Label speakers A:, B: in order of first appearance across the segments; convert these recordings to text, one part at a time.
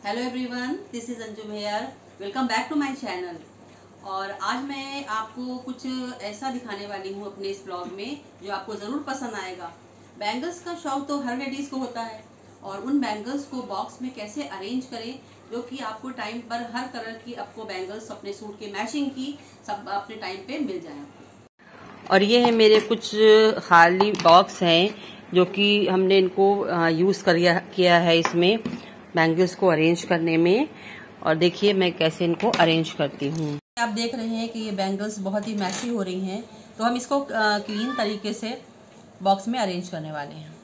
A: Hello everyone, this is Anjum here. Welcome back to my channel. और आज मैं आपको कुछ ऐसा दिखाने वाली हूँ अपने इस ब्लॉग में जो आपको ज़रूर पसंद आएगा। बैंगल्स का शौक तो हर लेडीज़ को होता है और उन बैंगल्स को बॉक्स में कैसे अरेंज करें जो कि आपको टाइम पर हर कलर की आपको बैंगल्स अपने सूट के मैचिंग की सब अपने टाइम पे मिल जाए आपको। और ये है मेरे कुछ खाली बॉक्स हैं जो कि हमने इनको यूज़ किया है इसमें बैंगल्स को अरेंज करने में। और देखिए मैं कैसे इनको अरेंज करती हूँ। आप देख रहे हैं कि ये बैंगल्स बहुत ही मैसी हो रही हैं, तो हम इसको क्लीन तरीके से बॉक्स में अरेंज करने वाले हैं।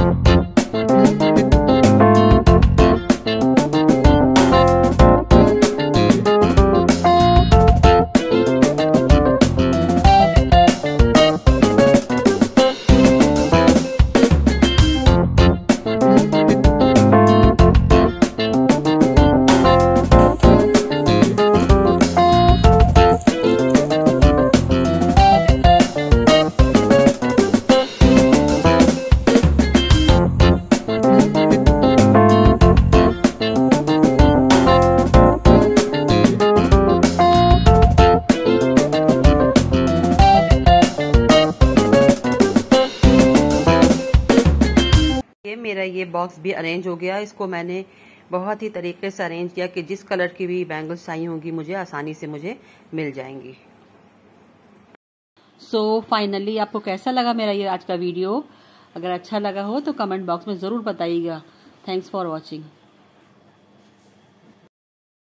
A: मेरा ये बॉक्स भी अरेंज हो गया। इसको मैंने बहुत ही तरीके से अरेंज किया कि जिस कलर की भी बैंगल्स चाहिए होंगी मुझे आसानी से मुझे मिल जाएंगी। सो फाइनली आपको कैसा लगा मेरा ये आज का वीडियो? अगर अच्छा लगा हो तो कमेंट बॉक्स में ज़रूर बताइएगा। Thanks for watching.